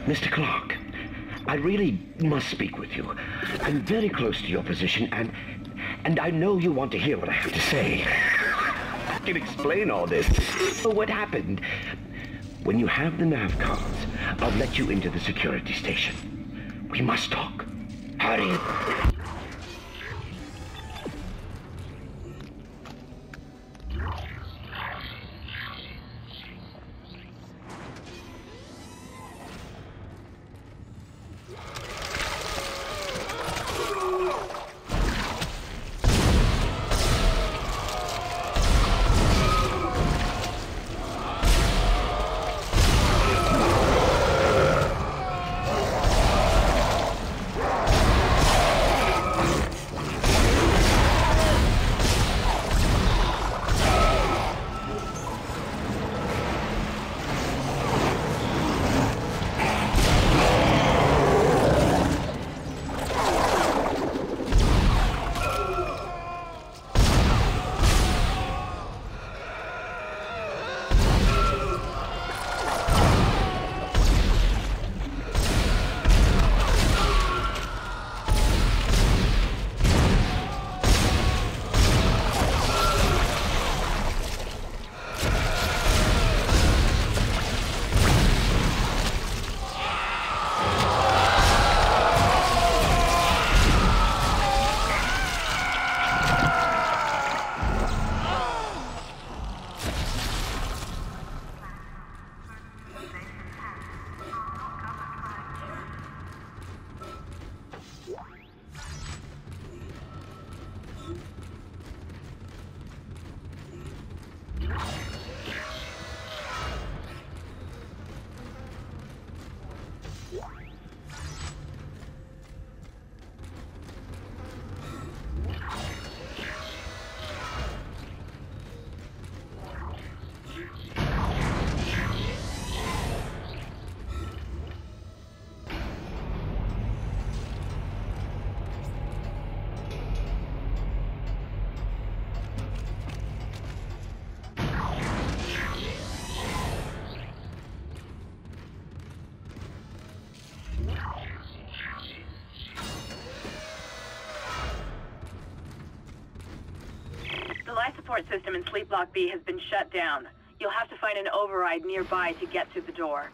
Mr. Clark, I really must speak with you. I'm very close to your position, and I know you want to hear what I have to say. I can explain all this. So what happened? When you have the nav cards, I'll let you into the security station. We must talk. Hurry. The life support system in Sleep Block B has been shut down. You'll have to find an override nearby to get through the door.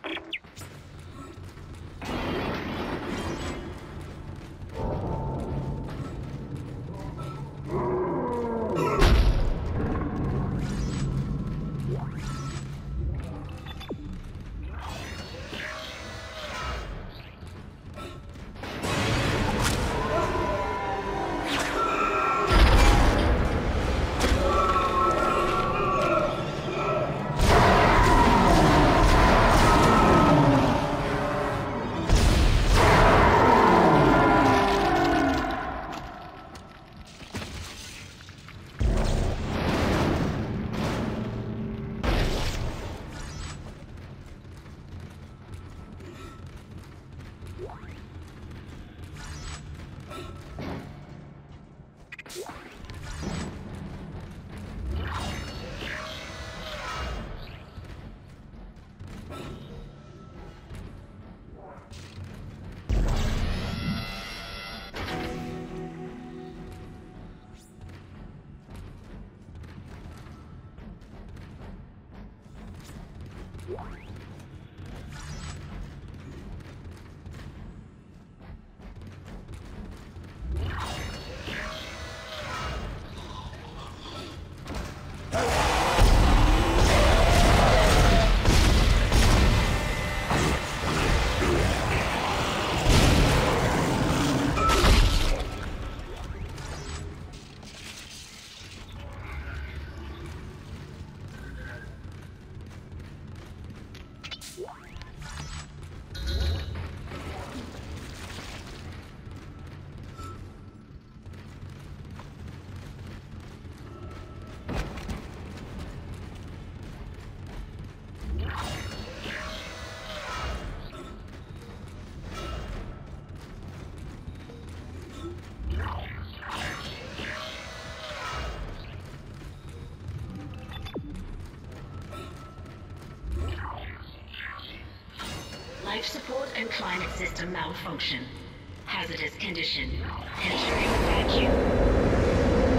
Life support and climate system malfunction. Hazardous condition. Entering vacuum.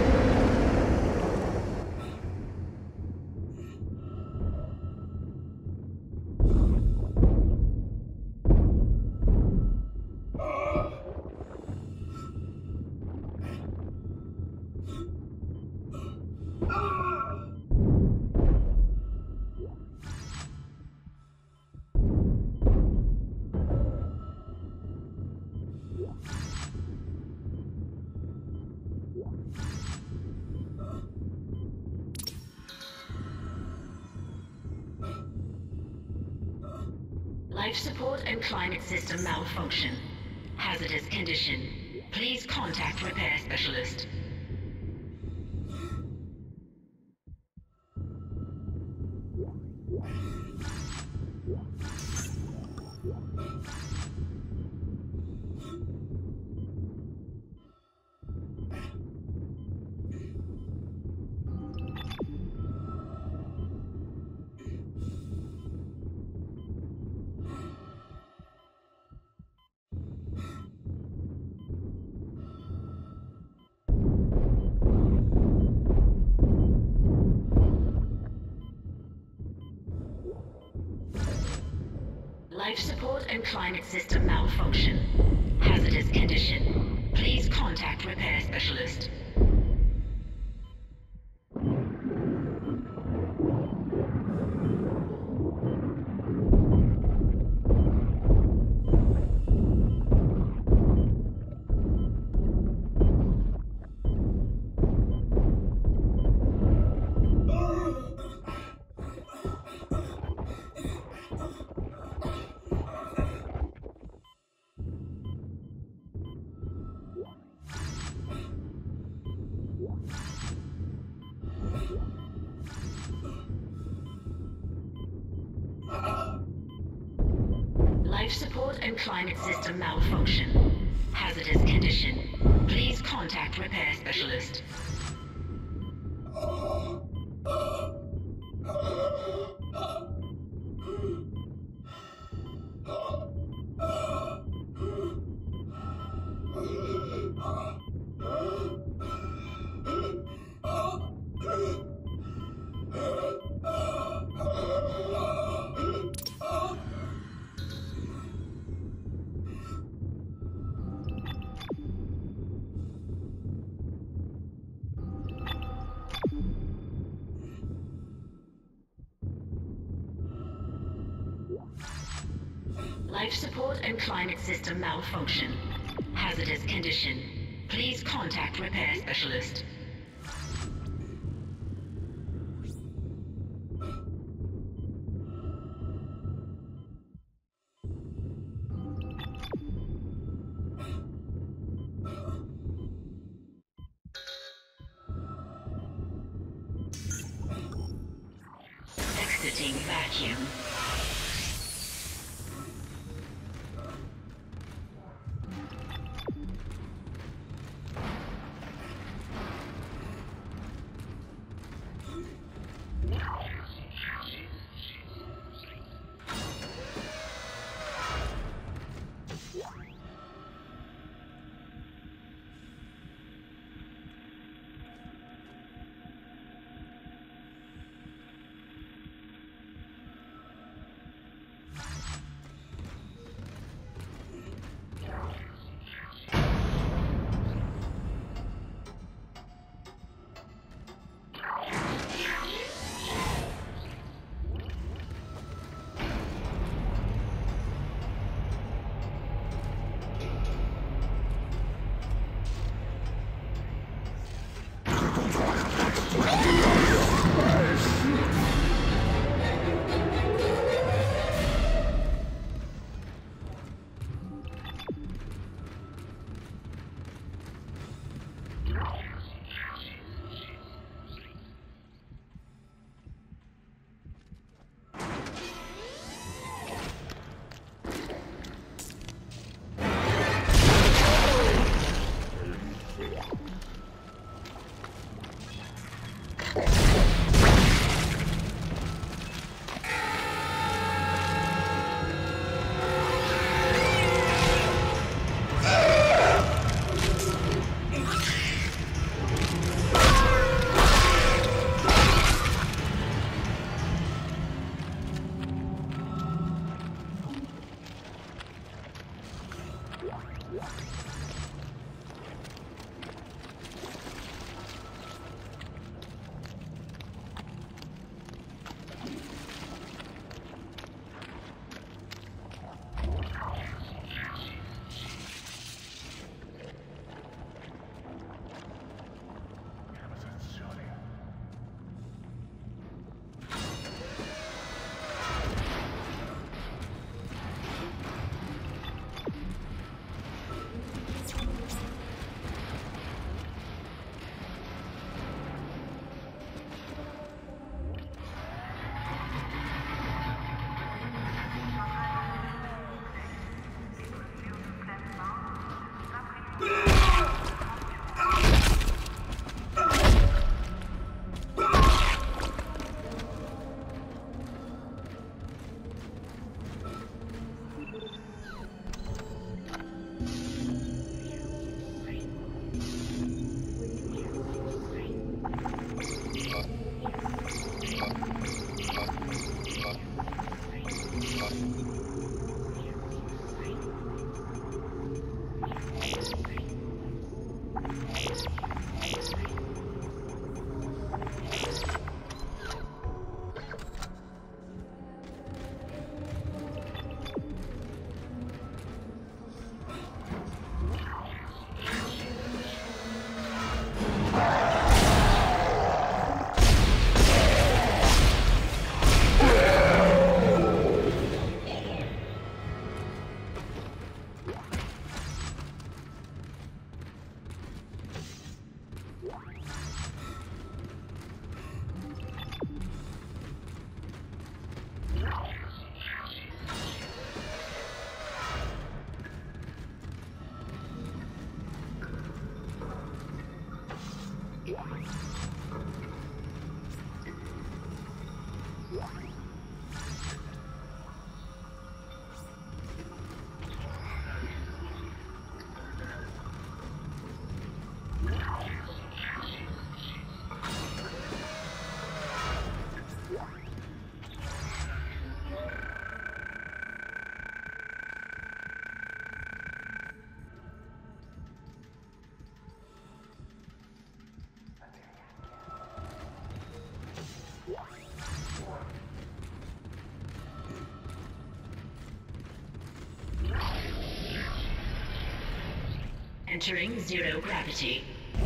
Life support and climate system malfunction. Hazardous condition. Please contact repair specialist. Life support and climate system malfunction. Hazardous condition. Please contact repair specialist. Life support and climate system malfunction. Hazardous condition. Please contact repair specialist. Life support and climate system malfunction. Hazardous condition. Please contact repair specialist. Exiting vacuum. Entering zero gravity.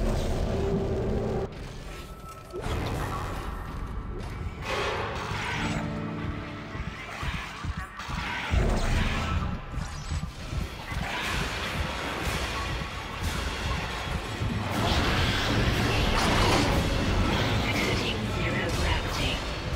Exiting zero gravity.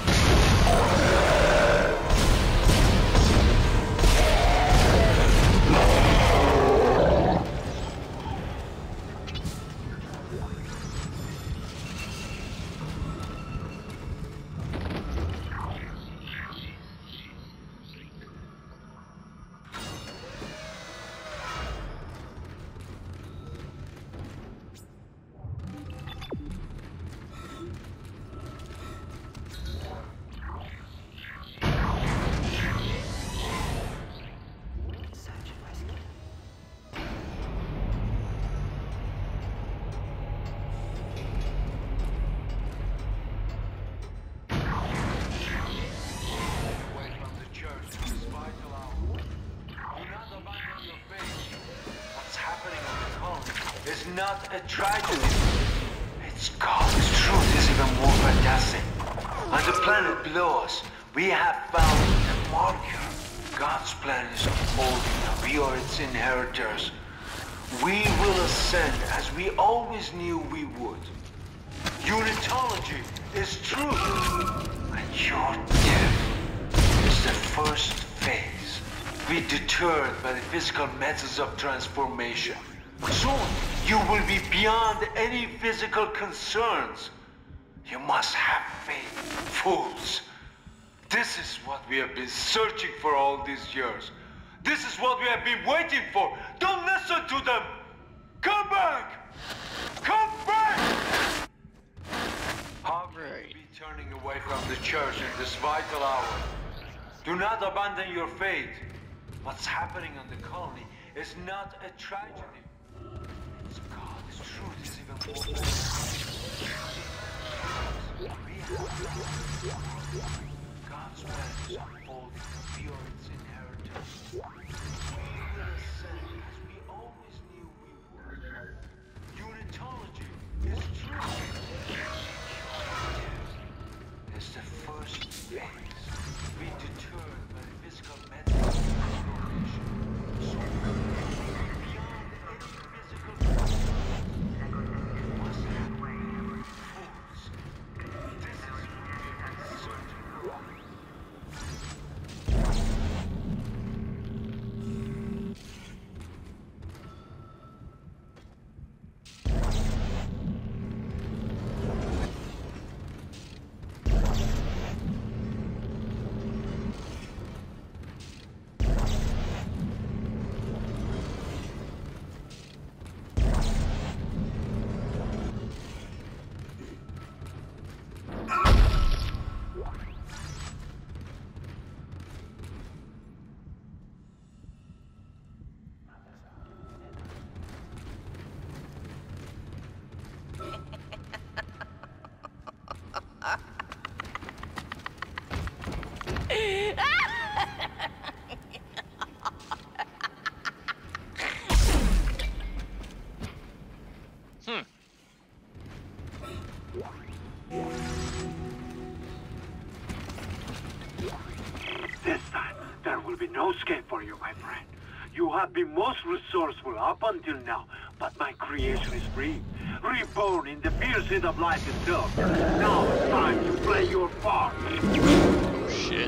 It's not a tragedy. It's God's truth is even more fantastic. On the planet below us, we have found a marker. God's plan is unfolding and we are its inheritors. We will ascend as we always knew we would. Unitology is truth. And your death is the first phase. Be deterred by the physical methods of transformation. Soon, you will be beyond any physical concerns. You must have faith, fools. This is what we have been searching for all these years. This is what we have been waiting for. Don't listen to them! Come back! Come back! How can you be turning away from the church in this vital hour? Do not abandon your faith. What's happening on the colony is not a tragedy. It's God's truth is even more fantastic. God's plan is unfolding. We are its inheritors. We will ascend as we always knew we would. Unitology is truth. It's the first phase. Be deterred by the physical methods of transformation. So beyond any physical you must have fools. This is what we have been searching for. This time, there will be no escape for you, my friend. You have been most resourceful up until now, but my creation is free. Reborn in the fierce heat of life itself. Now it's time to play your part. Oh, shit.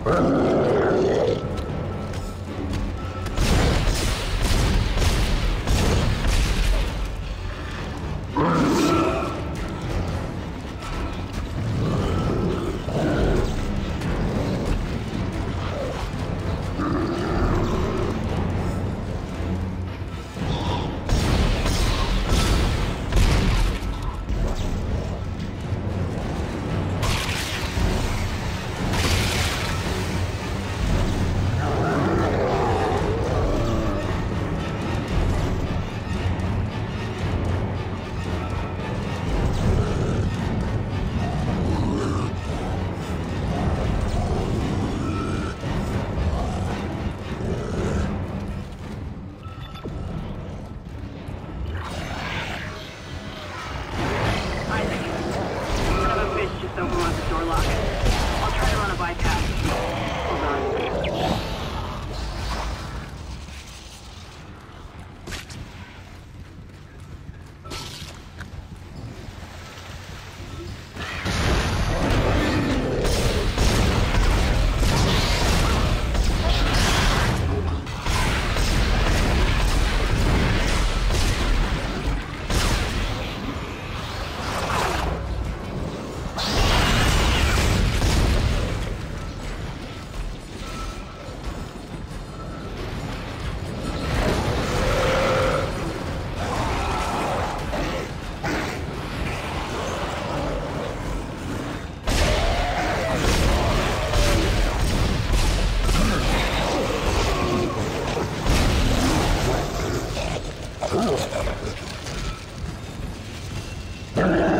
Oh.